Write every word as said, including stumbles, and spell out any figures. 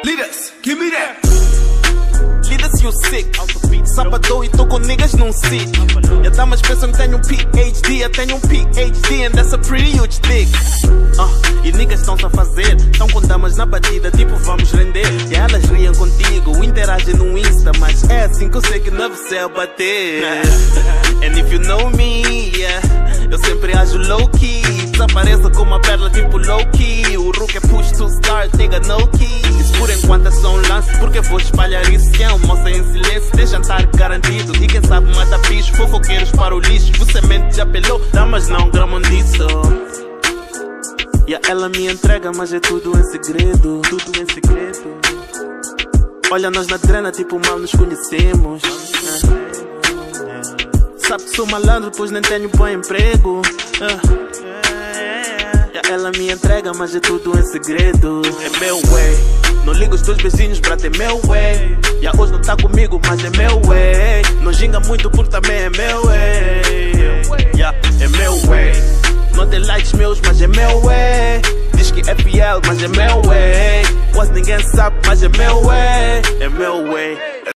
Leaders, give me that. Leaders, you sick. Sábado e tô com niggas num sit. E as damas pensam que tenho um P H D. Eu tenho um P H D and that's a pretty huge dick. uh, E niggas estão-se a fazer. Estão com damas na batida, tipo vamos render. E elas riem contigo, interagem no Insta. Mas é assim que eu sei que não é você a bater. And if you know me, yeah, eu sempre ajo low-key. Desapareço com uma perla tipo low-key. O Rook é push to start, nigga no key. Isso por enquanto é só um lance, porque vou espalhar isso. Quem almoça em silêncio tem jantar garantido. E quem sabe mata bicho, fofoqueiros para o lixo. Você mente já pelou, damas não gramam disso. E ela me entrega, mas é tudo em segredo. Tudo em segredo. Olha nós na trena, tipo mal nos conhecemos. Sabe que sou malandro, pois nem tenho bom emprego. E ela me entrega, mas é tudo em segredo. É meu way. Não ligo os teus beijinhos, brate, é meu way. E hoje não tá comigo, mas é meu way. Não ginga muito porque também é meu way. Yeah, é meu way. Não tem likes meus, mas é meu way. Diz que é fiel, mas é meu way. Quase ninguém sabe, mas é meu way. É meu way.